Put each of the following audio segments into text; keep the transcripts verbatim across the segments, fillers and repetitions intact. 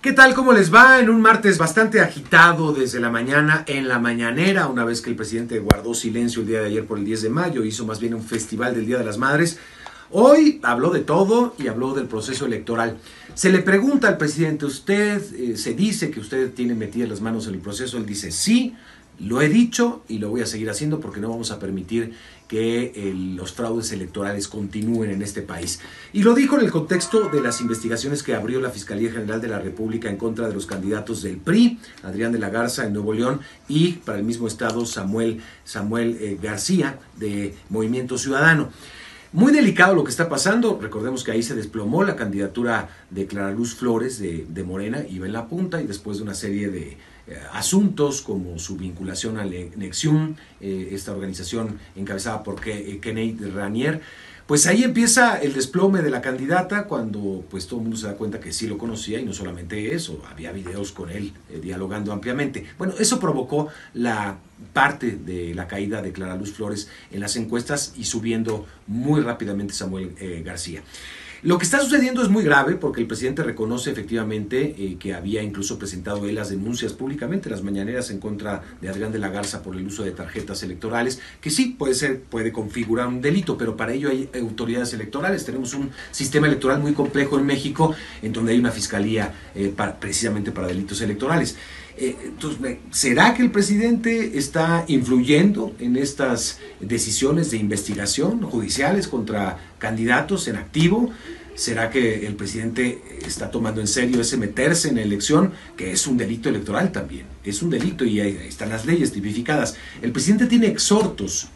¿Qué tal? ¿Cómo les va? En un martes bastante agitado desde la mañana, en la mañanera, una vez que el presidente guardó silencio el día de ayer por el diez de mayo, hizo más bien un festival del Día de las Madres. Hoy habló de todo y habló del proceso electoral. Se le pregunta al presidente, usted, eh, se dice que usted tiene metidas las manos en el proceso, él dice sí, lo he dicho y lo voy a seguir haciendo porque no vamos a permitir que eh, los fraudes electorales continúen en este país. Y lo dijo en el contexto de las investigaciones que abrió la Fiscalía General de la República en contra de los candidatos del P R I, Adrián de la Garza en Nuevo León y para el mismo estado Samuel, Samuel eh, García de Movimiento Ciudadano. Muy delicado lo que está pasando, recordemos que ahí se desplomó la candidatura de Clara Luz Flores de, de Morena, iba en la punta y después de una serie de eh, asuntos como su vinculación a Nexium, eh, esta organización encabezada por Ke Kenneth Ranier, pues ahí empieza el desplome de la candidata cuando pues todo el mundo se da cuenta que sí lo conocía y no solamente eso, había videos con él eh, dialogando ampliamente. Bueno, eso provocó la parte de la caída de Clara Luz Flores en las encuestas y subiendo muy rápidamente Samuel eh, García. Lo que está sucediendo es muy grave porque el presidente reconoce efectivamente eh, que había incluso presentado él las denuncias públicamente, las mañaneras en contra de Adrián de la Garza por el uso de tarjetas electorales, que sí puede ser, puede configurar un delito, pero para ello hay autoridades electorales. Tenemos un sistema electoral muy complejo en México, en donde hay una fiscalía eh, para, precisamente para delitos electorales. Eh, entonces, ¿será que el presidente está influyendo en estas decisiones de investigación judiciales contra candidatos en activo? ¿Será que el presidente está tomando en serio ese meterse en la elección, que es un delito electoral también? Es un delito y ahí están las leyes tipificadas. El presidente tiene exhortos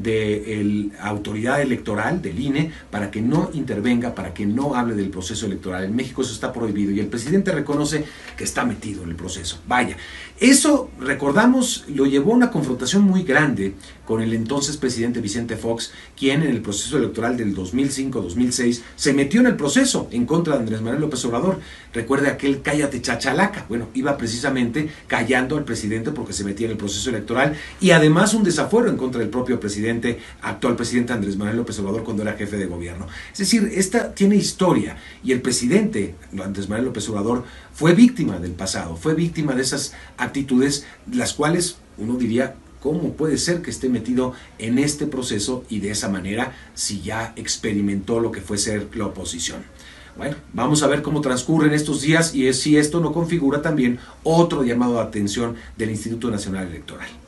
de la autoridad electoral, del I N E, para que no intervenga, para que no hable del proceso electoral. En México eso está prohibido y el presidente reconoce que está metido en el proceso. Vaya, eso, recordamos, lo llevó a una confrontación muy grande con el entonces presidente Vicente Fox, quien en el proceso electoral del dos mil cinco dos mil seis se metió en el proceso en contra de Andrés Manuel López Obrador. Recuerde aquel cállate chachalaca. Bueno, iba precisamente callando al presidente porque se metía en el proceso electoral y además un desafuero en contra del propio presidente actual presidente Andrés Manuel López Obrador cuando era jefe de gobierno. Es decir, esta tiene historia y el presidente Andrés Manuel López Obrador fue víctima del pasado, fue víctima de esas actitudes, las cuales uno diría, ¿cómo puede ser que esté metido en este proceso y de esa manera si ya experimentó lo que fue ser la oposición? Bueno, vamos a ver cómo transcurren estos días y es, si esto no configura también otro llamado de atención del Instituto Nacional Electoral.